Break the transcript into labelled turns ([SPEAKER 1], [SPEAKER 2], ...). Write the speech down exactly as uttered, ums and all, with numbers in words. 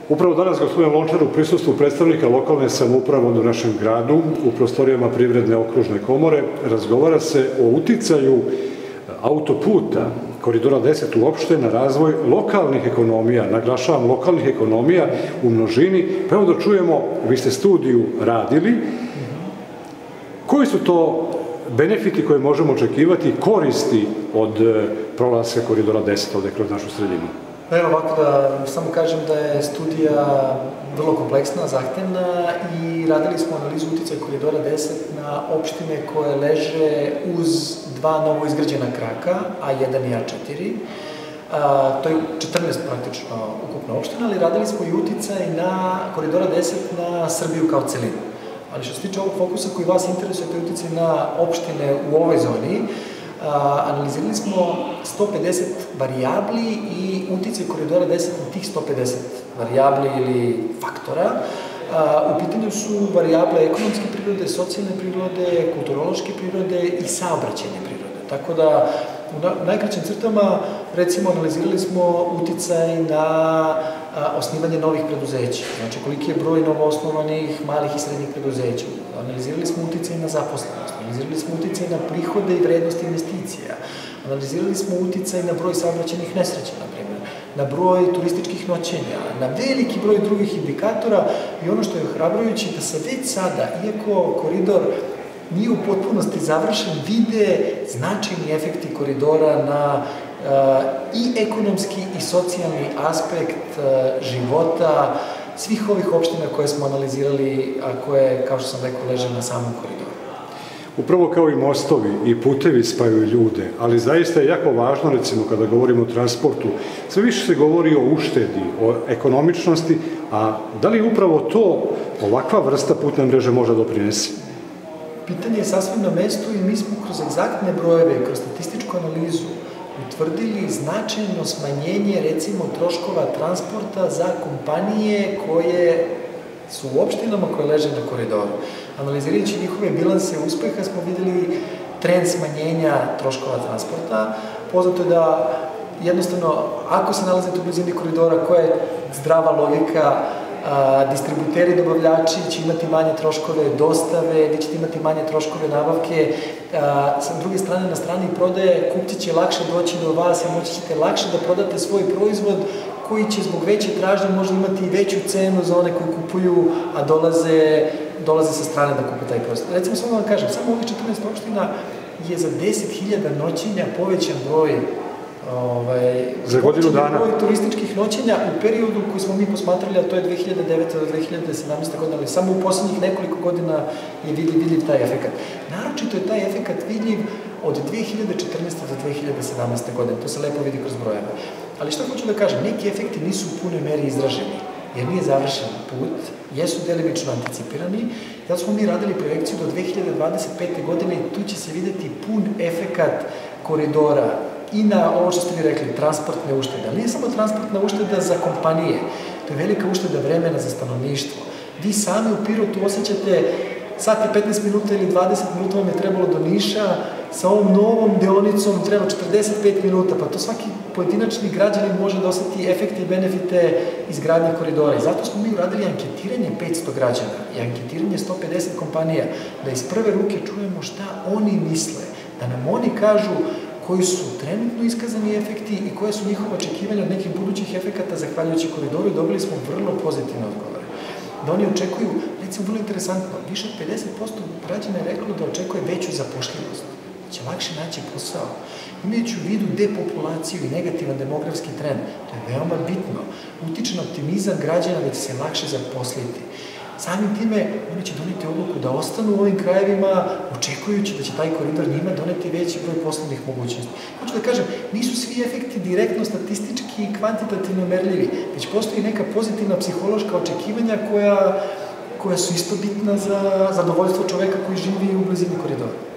[SPEAKER 1] Upravo danas, gospodin Lončar, u prisustvu predstavnika lokalne samouprave u našem gradu, u prostorijama Privredne okružne komore, razgovara se o uticaju autoputa Koridora deset uopšte na razvoj lokalnih ekonomija, naglašavam lokalnih ekonomija u množini. Pa evo da čujemo, vi ste studiju radili, koji su to benefiti koje možemo očekivati, koristi od prolaska Koridora deset ovde kroz našu sredinu?
[SPEAKER 2] Evo ovako da samo kažem da je studija vrlo kompleksna, zahtevna i radili smo analizu uticaja Koridora deset na opštine koje leže uz dva novo izgrađena kraka, A jedan i A četiri. To je četrnaest praktično ukupna opština, ali radili smo i uticaj na Koridora deset na Srbiju kao celinu. Ali što se tiče ovog fokusa koji vas interesuje, to je uticaj na opštine u ovoj zoni. Analizirali smo sto pedeset varijabli i uticaj Koridora deset na tih sto pedeset varijabli ili faktora. U pitanju su varijable ekonomske prirode, socijalne prirode, kulturološke prirode i saobraćajne prirode. Tako da, u najkraćim crtama, recimo, analizirali smo uticaj na osnivanje novih preduzeća. Znači, koliki je broj novoosnovanih malih i srednjih preduzeća. Analizirali smo uticaj na zaposlenost, analizirali smo uticaj na prihode i vrednost investicija, analizirali smo uticaj na broj saobraćajnih nesreća, na primjer, na broj turističkih noćenja, na veliki broj drugih indikatora i ono što je ohrabrujuće da se već sada, iako koridor nije u potpunosti završen, vide značajni efekti koridora na i ekonomski i socijalni aspekt života svih ovih opština koje smo analizirali, a koje, kao što sam rekao, leže na samom koridoru.
[SPEAKER 1] Upravo kao i mostovi i putevi spajaju ljude, ali zaista je jako važno, recimo, kada govorimo o transportu, sve više se govori o uštedi, o ekonomičnosti, a da li upravo to ovakva vrsta putne mreže može doprinesi?
[SPEAKER 2] Pitanje je sasvim na mestu i mi smo kroz egzaktne brojeve, kroz statističku analizu utvrdili značajno smanjenje, recimo, troškova transporta za kompanije koje su u opštinama koje leže na koridoru. Analizirajući njihove bilanse uspeha smo videli trend smanjenja troškova transporta. Poznato je da jednostavno, ako se nalazite u blizini koridora, koja je zdrava logika, distributeri i dobavljači će imati manje troškove dostave, vi ćete imati manje troškove nabavke. Sa druge strane, na strani prodaje, kupci će lakše doći do vas i moći ćete lakše da prodate svoj proizvod koji će zbog veće tražnje možda imati i veću cenu za one koji kupuju, a dolaze, dolaze sa strane da kupe taj proizvod. Recimo, samo vam kažem, samo ovih četrnaest opština je za deset hiljada noćenja povećan broj
[SPEAKER 1] za godinu dana
[SPEAKER 2] broj turističkih noćenja u periodu koji smo mi posmatrali, a to je dve hiljade devete do dve hiljade sedamnaeste godine, ali samo u poslednjih nekoliko godina je vidljiv taj efekat. Naročito je taj efekat vidljiv od dve hiljade četrnaeste do dve hiljade sedamnaeste godine, to se lepo vidi kroz brojeve. Ali što hoću da kažem, neki efekti nisu u punoj meri izraženi, jer nije završen put, jesu delimično anticipirani, zato smo mi radili projekciju do dve hiljade dvadeset pete godine i tu će se videti pun efekat koridora i na ovo što ste vi rekli, transportne uštede. Ali nije samo transportna ušteda za kompanije, to je velika ušteda vremena za stanovništvo. Vi sami u Pirotu osjećate sat i petnaest minuta ili dvadeset minuta vam je trebalo do Niša, sa ovom novom deonicom treba četrdeset pet minuta, pa to svaki pojedinačni građanin može da oseti efekte i benefite izgradnje koridora. I zato smo mi uradili anketiranje petsto građana i anketiranje sto pedeset kompanija, da iz prve ruke čujemo šta oni misle, da nam oni kažu koji su trenutno iskazani efekti i koje su njihova očekivanja od nekih budućih efekata zahvaljujući koridoru i dobili smo vrlo pozitivne odgovore. Da oni očekuju, recimo, vrlo interesantno, više od pedeset posto građana je reklo da očekuje veću zapošljivost, da će lakše naći posao. Imajući u vidu depopulaciju i negativan demografski trend, to je veoma bitno, utiče na optimizam građana da će se lakše zaposliti. Samim time, oni će doneti odluku da ostanu u ovim krajevima, očekujući da će taj koridor njima doneti veći broj poslovnih mogućnosti. Hoću da kažem, nisu svi efekti direktno statistički i kvantitativno merljivi, već postoji neka pozitivna psihološka očekivanja koja, koja su isto bitna za zadovoljstvo čoveka koji živi u blizini koridora.